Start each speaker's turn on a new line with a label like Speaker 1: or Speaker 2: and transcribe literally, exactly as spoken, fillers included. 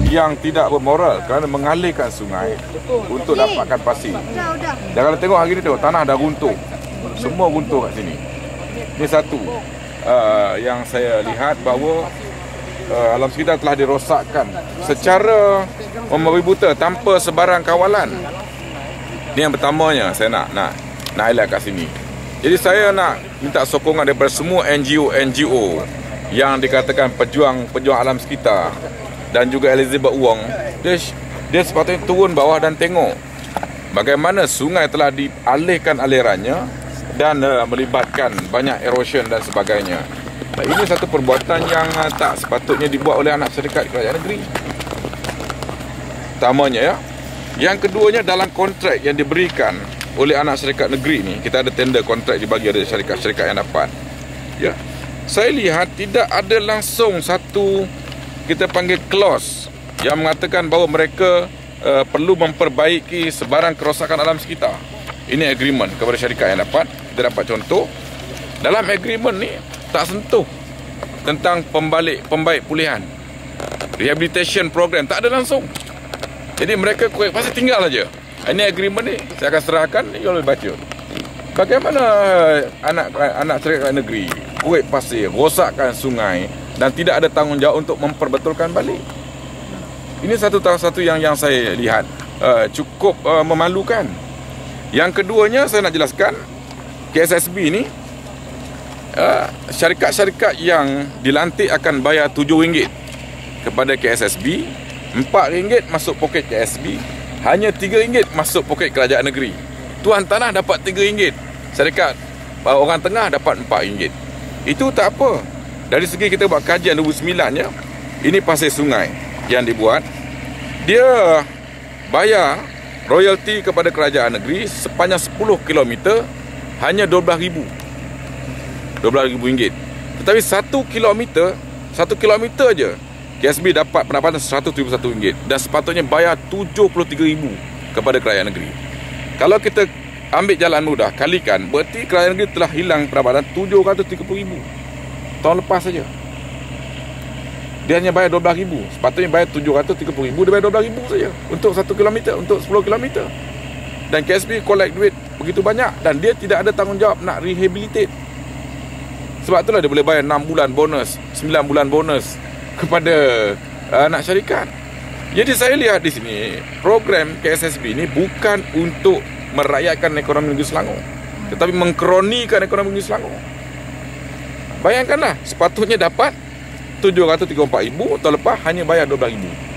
Speaker 1: yang tidak bermoral kerana mengalirkan sungai untuk dapatkan pasir. Dan kalau tengok hari ni tengok tanah dah runtuh. Semua runtuh kat sini. Ini satu uh, yang saya lihat bahawa uh, alam sekitar telah dirosakkan secara membabi buta tanpa sebarang kawalan. Ini yang pertamanya saya nak nak nak highlight kat sini. Jadi saya nak minta sokongan daripada semua N G O N G O yang dikatakan pejuang-pejuang alam sekitar dan juga Elizabeth Wong, dia, dia sepatutnya turun bawah dan tengok bagaimana sungai telah dialihkan alirannya dan uh, melibatkan banyak erosion dan sebagainya. Nah, ini satu perbuatan yang uh, tak sepatutnya dibuat oleh anak syarikat kerajaan negeri. Pertamanya ya. Yang keduanya, dalam kontrak yang diberikan oleh anak syarikat negeri ni, kita ada tender kontrak dibagi ada syarikat-syarikat yang dapat. Ya. Saya lihat tidak ada langsung satu kita panggil clause yang mengatakan bahawa mereka uh, perlu memperbaiki sebarang kerosakan alam sekitar. Ini agreement kepada syarikat yang dapat. Kita dapat contoh dalam agreement ni tak sentuh tentang pembalik pembaik pulihan, rehabilitation program, tak ada langsung. Jadi mereka kuat pasti tinggal aja. Ini agreement ni saya akan serahkan, you boleh baca. Bagaimana anak anak syarikat negeri kuat pasir, rosakkan sungai dan tidak ada tanggungjawab untuk memperbetulkan balik. Ini satu satu yang yang saya lihat uh, cukup uh, memalukan. Yang keduanya saya nak jelaskan, K S S B ni uh, syarikat-syarikat yang dilantik akan bayar tujuh ringgit kepada K S S B, empat ringgit masuk poket K S B, hanya tiga ringgit masuk poket kerajaan negeri. Tuan tanah dapat tiga ringgit, syarikat orang tengah dapat empat ringgit. Itu tak apa. Dari segi kita buat kajian dua ribu sembilan ya, ini pasir sungai yang dibuat, dia bayar royalti kepada kerajaan negeri sepanjang sepuluh kilometer hanya dua belas ribu ringgit. Tetapi satu kilometer, satu kilometer je K S B dapat pendapatan seratus tujuh puluh satu ringgit dan sepatutnya bayar tujuh puluh tiga ribu kepada kerajaan negeri. Kalau kita ambil jalan mudah kalikan, berarti kerajaan negeri telah hilang pendapatan tujuh ratus tiga puluh ribu. Tahun lepas saja dia hanya bayar dua belas ribu. Sepatutnya bayar tujuh ratus tiga puluh ribu, dia bayar dua belas ribu saja untuk satu kilometer, untuk sepuluh kilometer. Dan K S B collect duit begitu banyak dan dia tidak ada tanggungjawab nak rehabilitate. Sebab itulah dia boleh bayar enam bulan bonus, sembilan bulan bonus kepada uh, anak syarikat. Jadi saya lihat di sini program K S S B ini bukan untuk merakyatkan ekonomi negeri Selangor, tetapi mengkronikan ekonomi negeri Selangor. Bayangkanlah, sepatutnya dapat tujuh ratus tiga puluh empat ribu, tahun lepas hanya bayar dua belas ribu.